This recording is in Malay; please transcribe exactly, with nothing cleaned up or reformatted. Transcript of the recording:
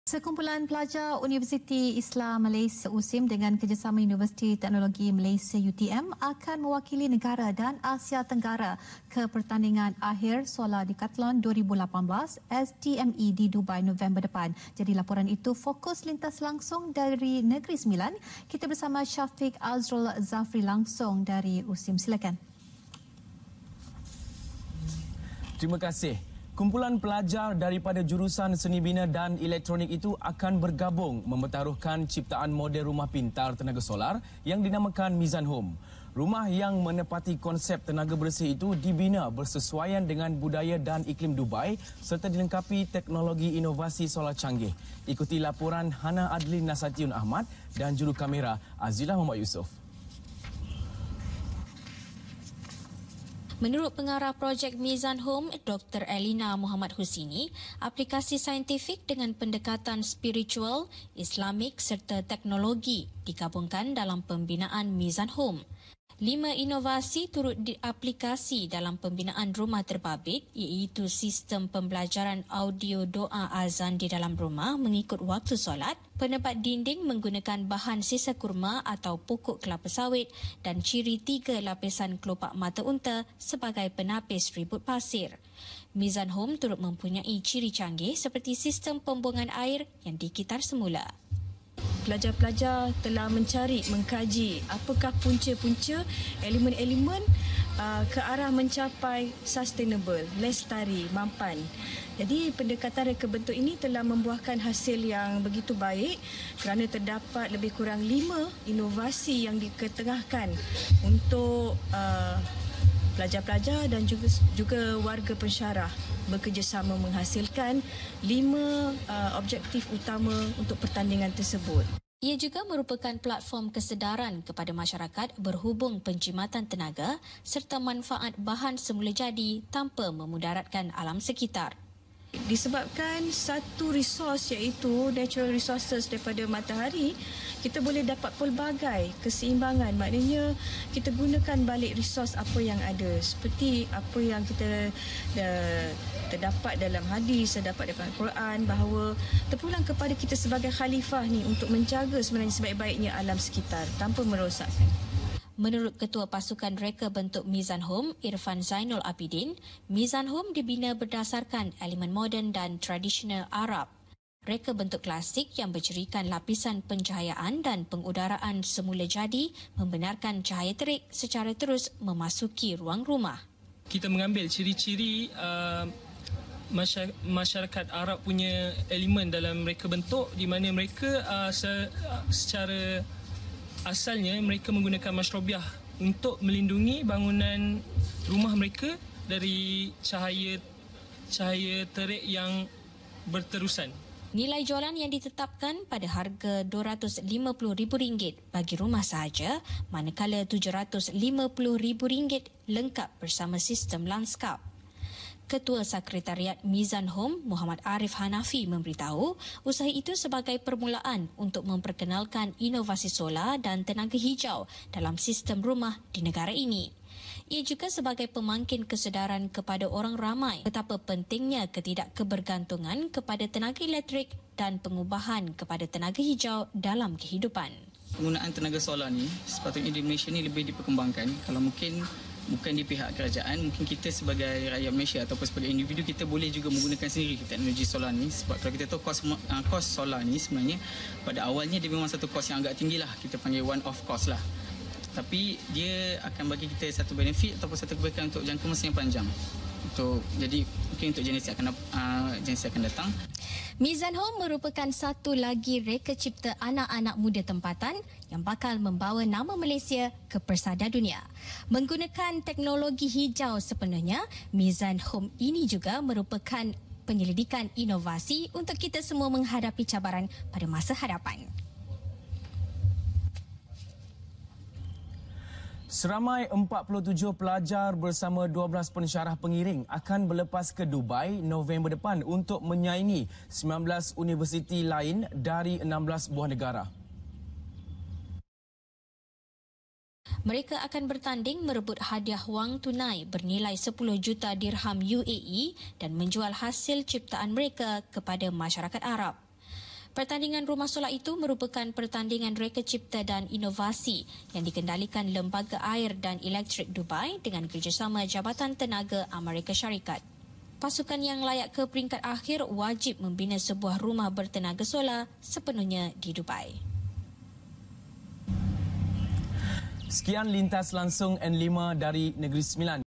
Sekumpulan pelajar Universiti Islam Malaysia U S I M dengan kerjasama Universiti Teknologi Malaysia U T M akan mewakili negara dan Asia Tenggara ke pertandingan akhir Solar Decathlon dua ribu lapan belas S D M E di Dubai November depan. Jadi laporan itu fokus lintas langsung dari Negeri Sembilan. Kita bersama Syafiq Azrul Zafri langsung dari U S I M. Silakan. Terima kasih. Kumpulan pelajar daripada jurusan Seni Bina dan Elektronik itu akan bergabung mempertaruhkan ciptaan model rumah pintar tenaga solar yang dinamakan Mizan Home. Rumah yang menepati konsep tenaga bersih itu dibina bersesuaian dengan budaya dan iklim Dubai serta dilengkapi teknologi inovasi solar canggih. Ikuti laporan Hana Adlin Nasatiun Ahmad dan juru kamera Azilah Muhammad Yusof. Menurut pengarah projek Mizan Home, Doktor Elina Muhammad Husini, aplikasi saintifik dengan pendekatan spiritual, Islamik serta teknologi digabungkan dalam pembinaan Mizan Home. Lima inovasi turut diaplikasi dalam pembinaan rumah terbabit iaitu sistem pembelajaran audio doa azan di dalam rumah mengikut waktu solat, penebat dinding menggunakan bahan sisa kurma atau pokok kelapa sawit dan ciri tiga lapisan kelopak mata unta sebagai penapis ribut pasir. Mizan Home turut mempunyai ciri canggih seperti sistem pembuangan air yang dikitar semula. Pelajar-pelajar telah mencari, mengkaji apakah punca-punca elemen-elemen uh, ke arah mencapai sustainable, lestari, mampan. Jadi pendekatan reka bentuk ini telah membuahkan hasil yang begitu baik kerana terdapat lebih kurang lima inovasi yang diketengahkan untuk uh, pelajar-pelajar dan juga juga warga pensyarah bekerjasama menghasilkan lima uh, objektif utama untuk pertandingan tersebut. Ia juga merupakan platform kesedaran kepada masyarakat berhubung penjimatan tenaga serta manfaat bahan semula jadi tanpa memudaratkan alam sekitar. Disebabkan satu resource iaitu natural resources daripada matahari, kita boleh dapat pelbagai keseimbangan. Maknanya kita gunakan balik resource apa yang ada. Seperti apa yang kita uh, terdapat dalam hadis, terdapat dalam Al-Quran bahawa terpulang kepada kita sebagai khalifah ni untuk menjaga sebenarnya sebaik-baiknya alam sekitar tanpa merosakkan. Menurut Ketua Pasukan Reka Bentuk Mizan Home, Irfan Zainul Abidin, Mizan Home dibina berdasarkan elemen moden dan tradisional Arab. Reka bentuk klasik yang bercirikan lapisan pencahayaan dan pengudaraan semula jadi membenarkan cahaya terik secara terus memasuki ruang rumah. Kita mengambil ciri-ciri uh, masyarakat Arab punya elemen dalam reka bentuk di mana mereka uh, se- secara asalnya mereka menggunakan masyrobiah untuk melindungi bangunan rumah mereka dari cahaya cahaya terik yang berterusan. Nilai jualan yang ditetapkan pada harga dua ratus lima puluh ribu ringgit bagi rumah sahaja, manakala tujuh ratus lima puluh ribu ringgit lengkap bersama sistem lanskap. Ketua Sekretariat Mizan Home, Muhammad Arif Hanafi memberitahu usaha itu sebagai permulaan untuk memperkenalkan inovasi solar dan tenaga hijau dalam sistem rumah di negara ini. Ia juga sebagai pemangkin kesedaran kepada orang ramai betapa pentingnya ketidakkebergantungan kepada tenaga elektrik dan pengubahan kepada tenaga hijau dalam kehidupan. Penggunaan tenaga solar ni sepatutnya di Malaysia ni lebih diperkembangkan. Kalau mungkin bukan di pihak kerajaan, mungkin kita sebagai rakyat Malaysia ataupun sebagai individu kita boleh juga menggunakan sendiri teknologi solar ni. Sebab kalau kita tahu kos, uh, kos solar ni sebenarnya pada awalnya dia memang satu kos yang agak tinggi lah. Kita panggil one off cost lah. Tapi dia akan bagi kita satu benefit ataupun satu kebaikan untuk jangka masa yang panjang. Untuk, jadi mungkin untuk jenis yang akan, uh, jenis yang akan datang. Mizan Home merupakan satu lagi reka cipta anak-anak muda tempatan yang bakal membawa nama Malaysia ke persada dunia. Menggunakan teknologi hijau sepenuhnya, Mizan Home ini juga merupakan penyelidikan inovasi untuk kita semua menghadapi cabaran pada masa hadapan. Seramai empat puluh tujuh pelajar bersama dua belas pensyarah pengiring akan berlepas ke Dubai November depan untuk menyaingi sembilan belas universiti lain dari enam belas buah negara. Mereka akan bertanding merebut hadiah wang tunai bernilai sepuluh juta dirham U A E dan menjual hasil ciptaan mereka kepada masyarakat Arab. Pertandingan rumah solar itu merupakan pertandingan reka cipta dan inovasi yang dikendalikan Lembaga Air dan Elektrik Dubai dengan kerjasama Jabatan Tenaga Amerika Syarikat. Pasukan yang layak ke peringkat akhir wajib membina sebuah rumah bertenaga solar sepenuhnya di Dubai. Sekian lintas langsung N lima dari Negeri Sembilan.